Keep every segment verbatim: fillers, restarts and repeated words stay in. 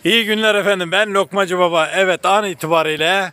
İyi günler efendim. Ben Lokmacı Baba. Evet, an itibariyle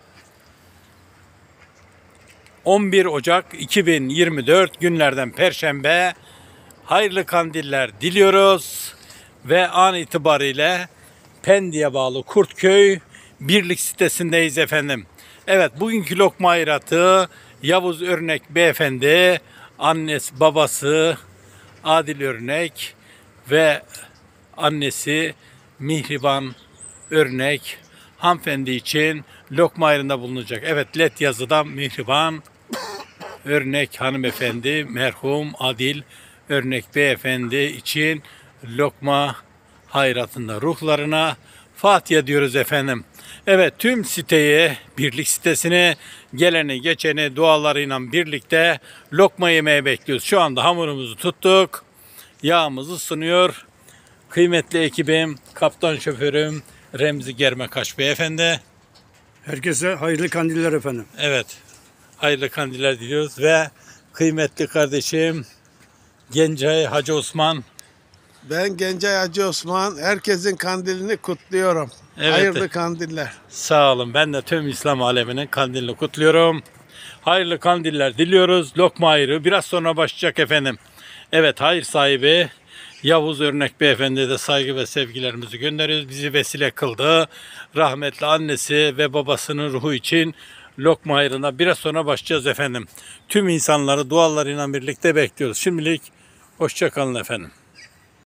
on bir Ocak iki bin yirmi dört günlerden Perşembe. Hayırlı kandiller diliyoruz. Ve an itibariyle Pendik'e bağlı Kurtköy Birlik sitesindeyiz efendim. Evet, bugünkü lokma hayratı Yavuz Örnek beyefendi, annesi babası Adil Örnek ve annesi Mihriban Örnek hanımefendi için lokma hayrında bulunacak. Evet, let yazıda Mihriban Örnek hanımefendi, merhum Adil Örnek beyefendi için lokma hayratında ruhlarına Fatiha diyoruz efendim. Evet, tüm siteye, birlik sitesine geleni geçeni dualarıyla birlikte lokma yemeye bekliyoruz. Şu anda hamurumuzu tuttuk. Yağımız ısınıyor. Kıymetli ekibim, kaptan şoförüm Remzi Germekaş beyefendi. Herkese hayırlı kandiller efendim. Evet, hayırlı kandiller diliyoruz ve kıymetli kardeşim Gencay Hacı Osman. Ben Gencay Hacı Osman. Herkesin kandilini kutluyorum. Evet. Hayırlı kandiller. Sağ olun. Ben de tüm İslam aleminin kandilini kutluyorum. Hayırlı kandiller diliyoruz. Lokma hayrı biraz sonra başlayacak efendim. Evet, hayır sahibi Yavuz Örnek beyefendiye de saygı ve sevgilerimizi gönderiyoruz. Bizi vesile kıldı. Rahmetli annesi ve babasının ruhu için lokma hayrına biraz sonra başlayacağız efendim. Tüm insanları dualarıyla birlikte bekliyoruz. Şimdilik hoşça kalın efendim.